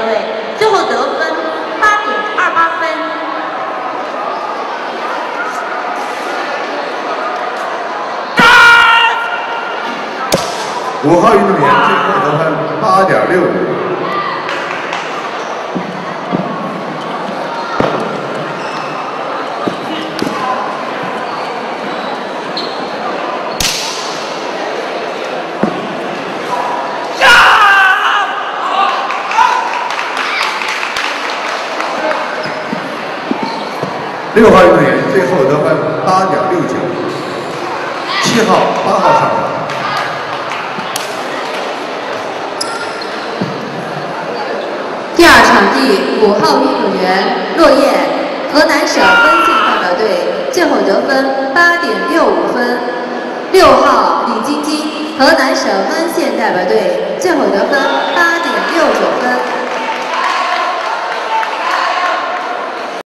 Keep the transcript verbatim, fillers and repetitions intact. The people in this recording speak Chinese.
队，最后得分八点二八分。 五号运动员最后得分八点六五。 六号运动员最后得分八点六九，七号、八号上场。 第二场地五号运动员落叶，河南省温县代表队，最后得分八点六五分。六号李晶晶，河南省温县代表队，最后得分八点六九